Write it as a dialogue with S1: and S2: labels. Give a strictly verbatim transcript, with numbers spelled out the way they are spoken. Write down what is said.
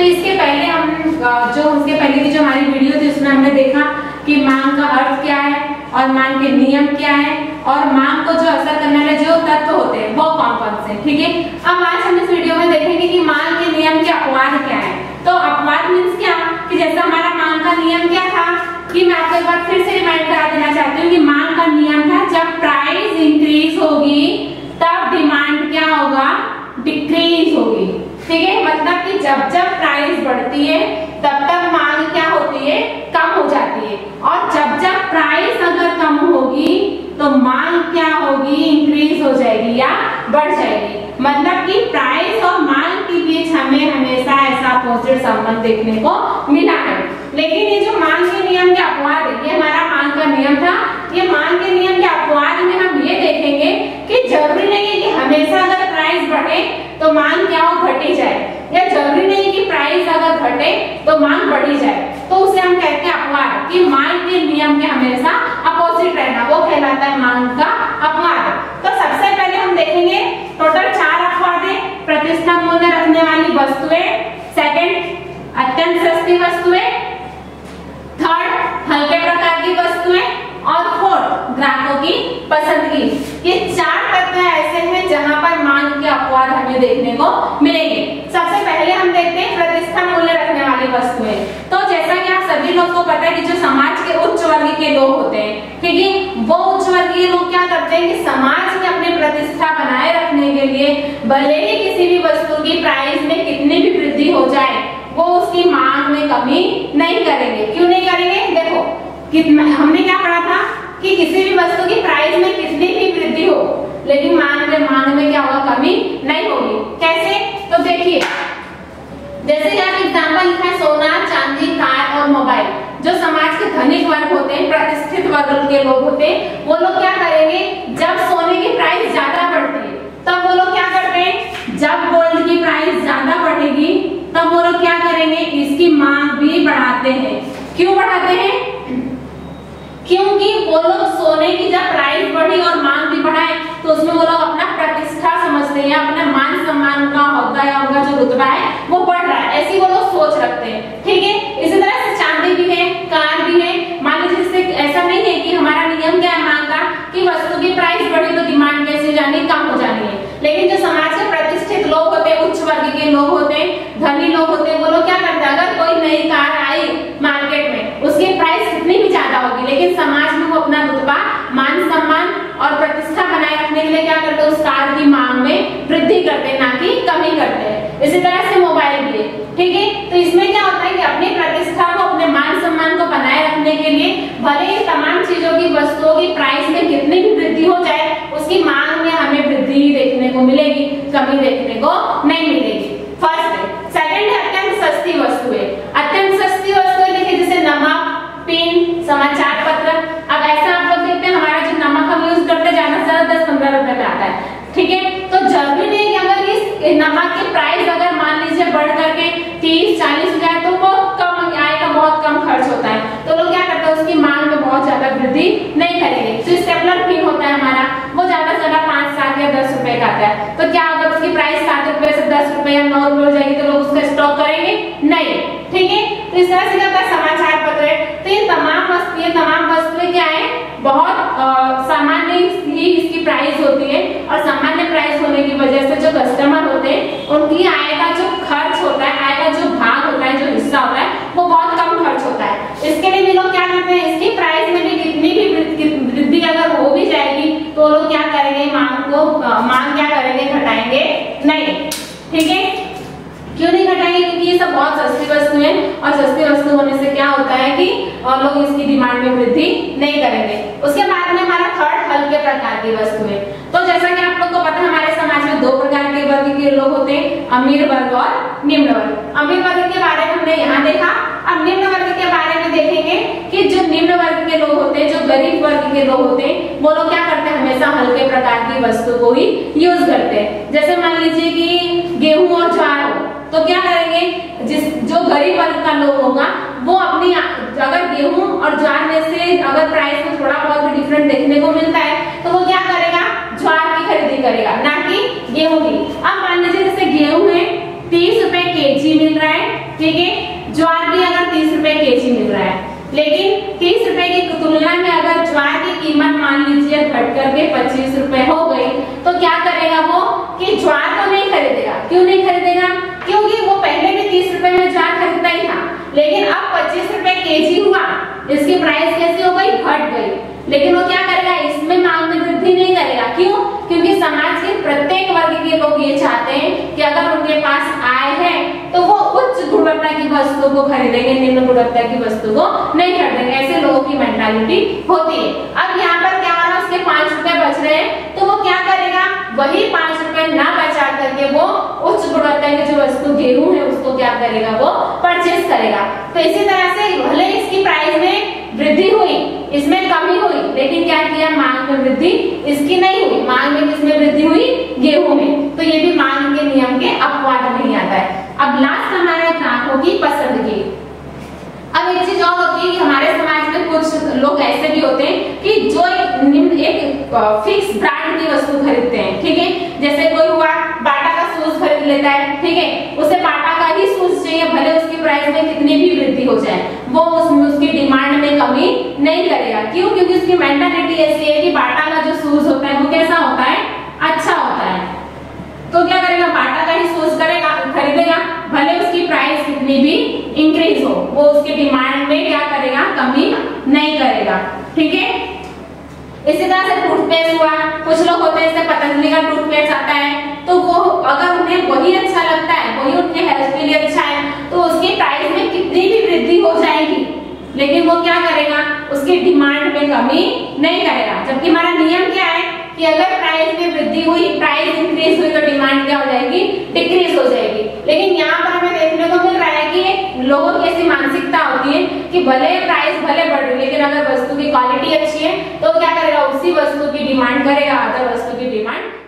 S1: तो इसके पहले हम जो उसके पहले की जो हमारी वीडियो थी उसमें हमने देखा कि मांग का अर्थ क्या है और मांग के नियम क्या है और मांग को जो असर करने वाले जो तत्व होते हैं वो कौन कौन से, ठीक है। अब आज हम इस वीडियो में देखेंगे कि मांग के नियम के अपवाद क्या है। तो अपवाद मीन्स क्या, कि जैसा हमारा मांग का नियम क्या था, कि मैं आपको एक बार फिर से रिमाइंड करा देना चाहती हूँ कि मांग का नियम था जब प्राइस इंक्रीज होगी तब डिमांड क्या होगा, डिक्रीज होगी, ठीक है। मतलब कि जब जब प्राइस बढ़ती है तब तक मांग क्या होती है, कम हो जाती है, और जब जब प्राइस अगर कम होगी तो मांग क्या होगी, इंक्रीज हो जाएगी या बढ़ जाएगी। मतलब कि प्राइस और मांग के बीच हमें हमेशा ऐसा अपोजिट संबंध देखने को मिला है। लेकिन ये जो मांग के नियम के अपवाद है, ये हमारा मांग का नियम था। ये मांग के नियम के अपवाद में हम ये देखेंगे कि जरूरी नहीं है कि हमेशा अगर प्राइस बढ़े तो मांग क्या हो, घटी जाए, या जरूरी नहीं कि प्राइस अगर घटे तो मांग बढ़ी जाए। तो उसे हम कहते हैं अपवाद, कि मांग के नियम के हमेशा अपोजिट रहना, वो कहलाता है मांग का अपवाद। तो सबसे पहले हम देखेंगे टोटल चार अपवाद है। प्रतिष्ठा मूल्य रखने वाली वस्तुएं, सेकंड अत्यंत सस्ती वस्तुएं, थर्ड हल्के प्रकार की वस्तुएं, और फोर्थ ग्राहकों की पसंदगी। ये चार तत्व ऐसे हैं जहां पर मांग के अपवाद हमें देखने को मिलेंगे। सबसे पहले हम देखते हैं प्रतिष्ठा मूल्य रखने वाली वस्तुएं। तो जैसा कि आप सभी लोग को पता है कि जो समाज के उच्च वर्ग के लोग होते हैं, ठीक है, वो उच्च वर्गीय लोग क्या करते हैं कि समाज में अपनी प्रतिष्ठा बनाए रखने के लिए भले ही किसी भी वस्तु की प्राइस में कितनी भी वृद्धि हो जाए वो उसकी मांग में कमी नहीं करेंगे। क्यों नहीं करेंगे, देखो कितना हमने क्या पढ़ा था कि किसी भी वस्तु की प्राइस में कितनी भी वृद्धि हो लेकिन मांग में मांग में क्या होगा, कमी नहीं होगी। कैसे, तो देखिए जैसे कि आप एग्जांपल लिखा है सोना, चांदी, कार और मोबाइल। जो समाज के धनिक वर्ग होते हैं, प्रतिष्ठित वर्ग के लोग होते हैं, वो लोग क्या करेंगे, जब सोने की प्राइस ज्यादा बढ़ती है तब वो लोग क्या करते हैं, जब गोल्ड की प्राइस ज्यादा बढ़ेगी तब वो लोग क्या करेंगे, इसकी मांग भी बढ़ाते हैं। क्यों बढ़ाते हैं, क्योंकि वो लोग सोने की जब प्राइस बढ़ी और मांग भी बढ़ाए तो उसमें वो लोग अपना प्रतिष्ठा समझते हैं, अपना मान सम्मान का होता है, उनका जो रुतबा है वो बढ़ रहा है, ऐसी वो लोग सोच रखते हैं, ठीक है। इसी तरह से चांदी भी है, कार भी है। मान लीजिए इससे ऐसा नहीं है कि हमारा नियम क्या है मांग का, कि वस्तु की प्राइस बढ़ी तो डिमांड कैसे जानी, कम हो जानी है। लेकिन जो समाज के प्रतिष्ठित लोग होते हैं, उच्च वर्ग के लोग होते हैं, धनी लोग होते हैं, वो लोग क्या करते हैं, अगर कोई नई कार आई मार्केट में उसकी प्राइस कितनी भी ज्यादा होगी लेकिन समाज में वो अपना रुतबा, मान सम्मान और प्रतिष्ठा बनाए रखने के लिए क्या करते हैं, उस कार की मांग में वृद्धि करते हैं, ना कि कमी करते हैं। इसी तरह से मोबाइल भी है, ठीक है। तो इसमें क्या होता है कि अपनी प्रतिष्ठा को, अपने मान सम्मान को बनाए रखने के लिए भले ही तमाम चीजों की, वस्तुओं की प्राइस में कितनी भी वृद्धि हो जाए उसकी मांग में हमें वृद्धि देखने को मिलेगी, कमी देखने को नहीं मिलेगी। फर्स्ट है। सेकंड है अत्यंत सस्ती वस्तुएं। अत्यंत सस्ती वस्तुएं देखिए जैसे नमक, पेन, समाचार पत्र। अब ऐसा आप लोग देखते हैं हमारा जो नमक हम यूज करते हैं ज्यादा से ज्यादा दस पंद्रह रुपए में आता है, ठीक है। तो जरूरी नहीं कि अगर इस नमक की प्राइस अगर मान लीजिए बढ़ करके तीस चालीस हो जाए तो बहुत कम आएगा, बहुत कम खर्च होता है, तो लोग क्या करते हैं उसकी मांग में बहुत ज्यादा वृद्धि नहीं करेंगे। जो स्टेपलर पिन होता है हमारा वो ज्यादा से ज्यादा पांच सात या दस रुपए का आता है, तो क्या अगर उसकी प्राइस सात रुपए से दस रुपए या नौ रुपए हो जाएगी तो लोग उसका स्टॉक करेंगे नहीं, ठीक है। तो इस तरह से क्या होता है, समाचार पत्र है। तो ये तमाम वस्तुएं तमाम वस्तुएं क्या है, बहुत सामान्य ही इसकी प्राइस होती है, और सामान्य प्राइस होने की वजह से जो कस्टमर होते हैं उनकी आय का जो खर्च होता है, आय का जो भाग होता है, जो हिस्सा होता है वो बहुत कम खर्च होता है। इसके लिए भी लोग क्या करते हैं, इसकी प्राइस में भी कितनी भी वृद्धि अगर हो भी जाएगी तो लोग क्या करेंगे, मांग को मांग क्या करेंगे, घटाएंगे नहीं, ठीक है। क्यों नहीं घटाएंगे, क्योंकि ये सब बहुत सस्ती वस्तु है, और सस्ती वस्तु होने से क्या होता है कि और लोग इसकी डिमांड में वृद्धि नहीं करेंगे। उसके बाद में हमारा थर्ड हल्के प्रकार की वस्तुएं। तो जैसा कि आप लोग को पता है हमारे समाज में दो प्रकार के वर्ग के लोग होते हैं, अमीर वर्ग और निम्न वर्ग। अमीर वर्ग के बारे में हमने यहाँ देखा। अब निम्न वर्ग के बारे में देखेंगे कि जो निम्न वर्ग के लोग होते हैं, जो गरीब वर्ग के लोग होते हैं, वो लोग क्या करते हैं, हमेशा हल्के प्रकार की वस्तु को ही यूज करते हैं। जैसे मान लीजिए कि गेहूं और ज्वार हो तो क्या करेंगे, जिस जो गरीब वर्ग का लोग होगा वो अपनी अगर गेहूं और ज्वार में से अगर प्राइस में थोड़ा बहुत भी डिफरेंट देखने को मिलता है तो वो क्या करेगा, ज्वार की खरीदी करेगा, ना कि गेहूं की। अब मान लीजिए जैसे गेहूं है तीस रुपए केजी मिल रहा है, ठीक है। ज्वार भी अगर तीस रुपए केजी मिल रहा है, लेकिन तीस रुपए की तुलना में अगर ज्वार की कीमत मान लीजिए घट करके पच्चीस रुपए हो गई, तो क्या करेगा वो कि ज्वार तो नहीं खरीदेगा। क्यों नहीं खरीदेगा? क्योंकि वो पहले भी तीस रुपए में ज्वार खरीदता ही था, लेकिन अब पच्चीस रुपए केजी हुआ, इसकी प्राइस कैसी हो गई? घट गई। लेकिन वो क्या करेगा? इसमें मांग में वृद्धि नहीं करेगा। क्यों? क्योंकि समाज के प्रत्येक वर्ग के लोग ये चाहते हैं कि अगर उनके पास आय है तो वो उच्च गुणवत्ता की वस्तु को खरीदेंगे, निम्न गुणवत्ता की वस्तु को नहीं खरीदेंगे। ऐसे लोगों की मेंटालिटी होती है। अब यहाँ पर क्या हो रहा है? उसके पांच रुपए बच रहे हैं, तो वो क्या करेगा? वही पांच रुपए ना बचा करके वो उच्च गुणवत्ता की जो वस्तु गेहूं है उसको क्या करेगा? वो परचेज करेगा। तो इसी तरह से भले इसकी प्राइस में वृद्धि हुई, इसमें कमी हुई, लेकिन क्या किया? मांग में वृद्धि इसकी नहीं हुई। मांग में किसमें वृद्धि हुई? गेहूं में। तो ये भी मांग के नियम के अपवाद में ही आता है। अब लास्ट हमारा ग्राहकों की पसंद की। अब एक चीज और होती है कि हमारे समाज में कुछ लोग ऐसे भी होते हैं कि जो एक निम्न एक फिक्स ब्रांड की वस्तु खरीदते हैं, ठीक है। जैसे कोई हुआ बाटा का शूज खरीद लेता है, ठीक है, उसे बाटा का ही शूज चाहिए, भले उसकी प्राइस में कितनी भी वृद्धि हो जाए, वो उसमें उसकी डिमांड में कमी नहीं करेगा। क्यों? क्योंकि उसकी मेंटालिटी ऐसी है कि बाटा का जो शूज होता है वो कैसा होता है? अच्छा होता है। तो क्या करेगा? बाटा का ही शूज करेगा, खरीदेगा, भले उसकी प्राइस कितनी भी इंक्रीज हो, वो उसके डिमांड में क्या करेगा? कमी नहीं करेगा, ठीक है। इसी तरह से टूथपेस्ट हुआ, कुछ लोग होते हैं जैसे पतंजलि का टूथपेस्ट आता है, तो वो अगर उन्हें वही अच्छा लगता है, वही उनके हेल्थ के लिए अच्छा है, तो उसकी प्राइस में कितनी भी वृद्धि हो जाएगी, लेकिन वो क्या करेगा? उसकी डिमांड में कमी नहीं करेगा। जबकि हमारा नियम क्या है कि अगर प्राइस में वृद्धि हुई, प्राइस इंक्रीज हुई, तो डिमांड क्या हो जाएगी? डिक्रीज हो जाएगी। लेकिन यहाँ पर हमें देखने को मिल रहा है कि लोगों की ऐसी मानसिकता होती है कि भले प्राइस भले बढ़ रही, लेकिन अगर वस्तु की क्वालिटी अच्छी है तो क्या करेगा? उसी वस्तु की डिमांड करेगा, अदर वस्तु की डिमांड